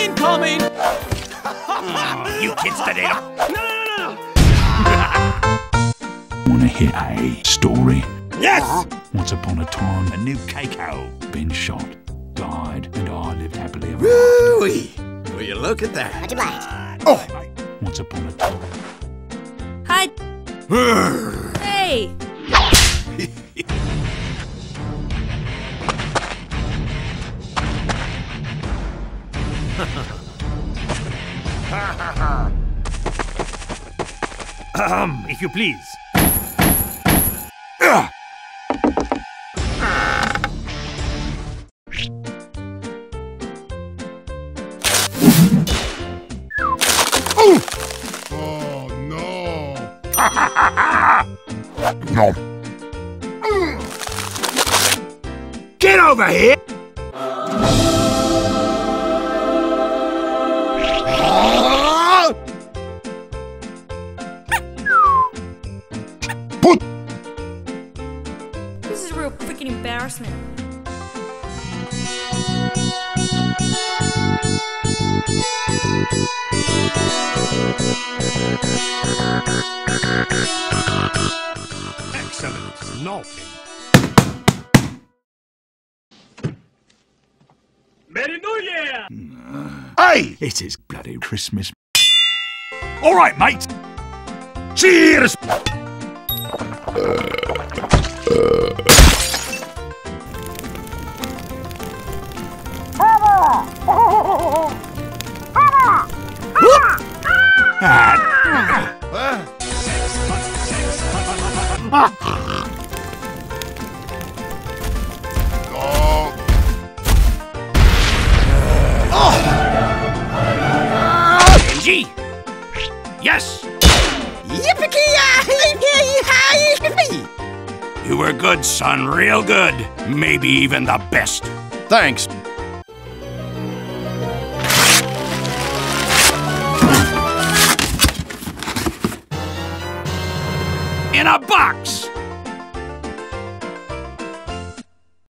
Incoming! You kids today. No! Wanna hear a story? Yes! Once upon a time, A new cacao. been shot, died, and I lived happily ever after. Woo-wee! Will you look at that? Much obliged. Oh! Once upon a time. Hi. Hey. If you please. Oh no! No. Get over here! Put. This is a real freaking embarrassment. Excellent. Naughty. Merry New Year! Hey! It is bloody Christmas. All right, mate. Cheers! Benji! Yes! You were good, son. Real good. Maybe even the best. Thanks. In a box!